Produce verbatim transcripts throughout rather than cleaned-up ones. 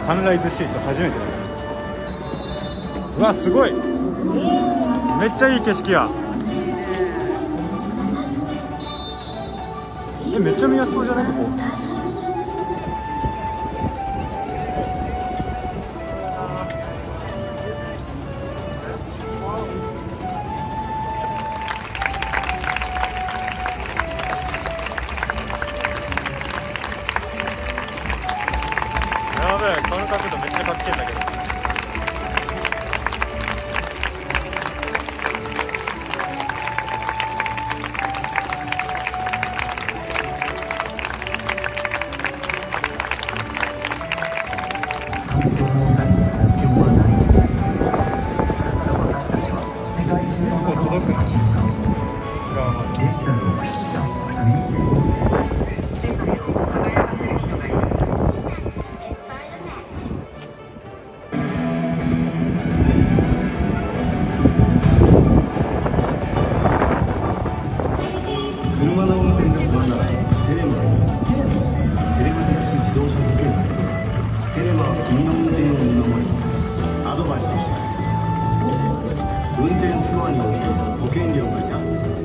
サンライズシート初めてだ。うわすごい、めっちゃいい景色や。えめっちゃ見やすそうじゃないここ。やべえ、この角度めっちゃかっけえんだけど。 車の運転が不安ならテレマでいい。テレマテレマティクス自動車保険だけでテレマは君の運転を見守りアドバイスしたい。運転スコアに応じて保険料が安くなる。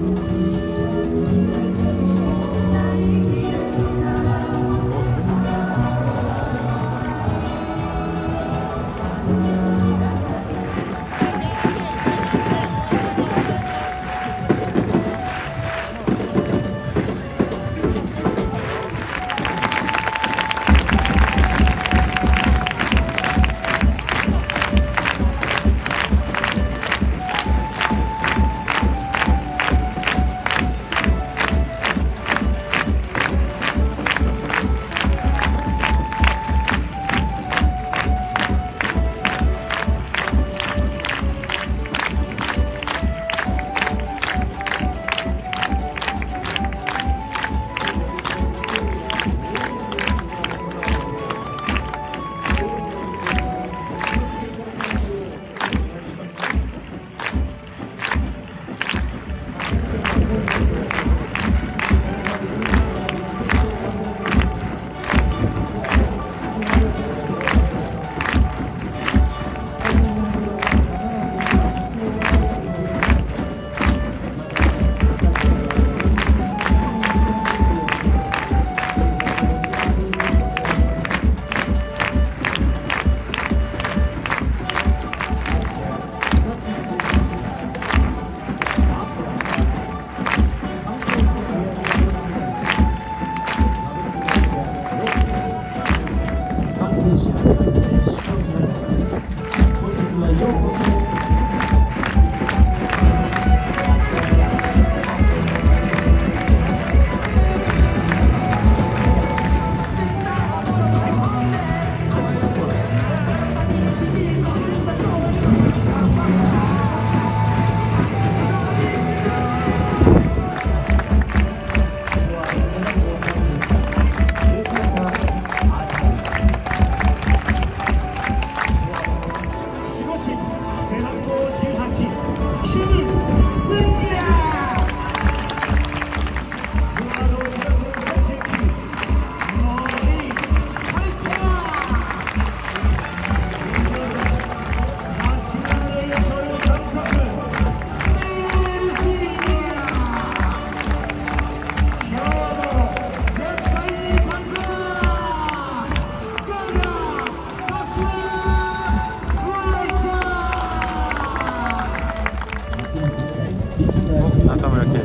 中村圭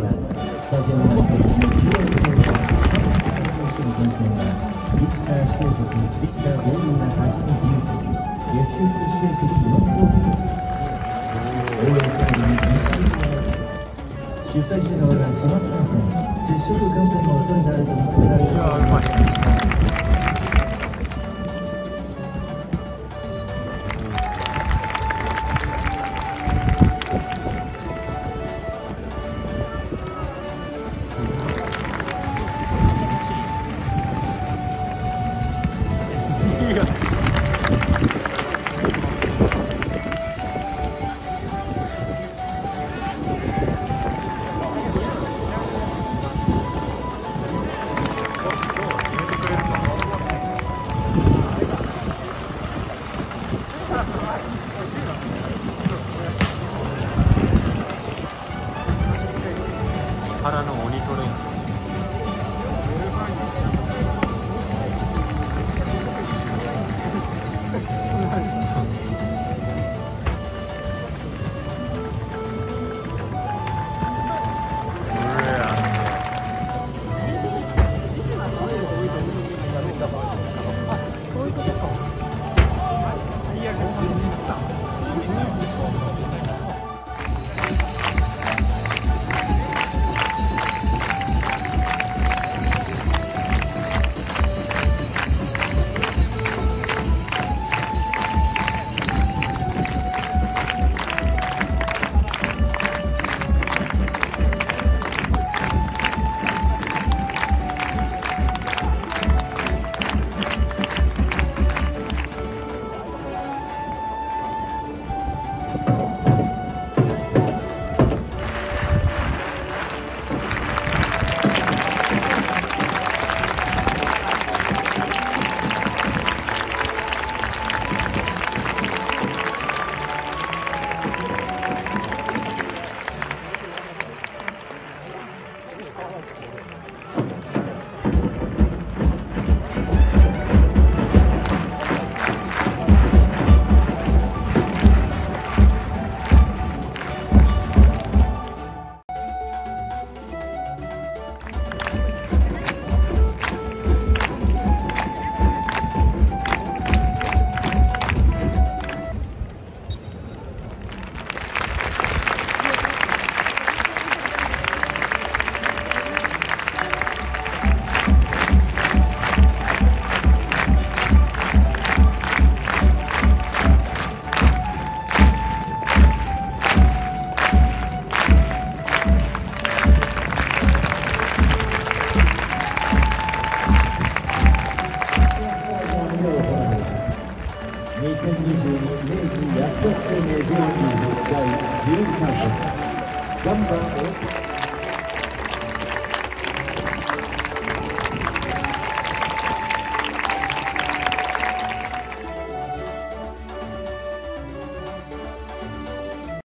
主催者側が飛沫感染、接触感染の恐れがあると認められる。いやー、うまい。 決めてくれるかな。 安田生命 ジェイピー 第じゅうさん節ガンバ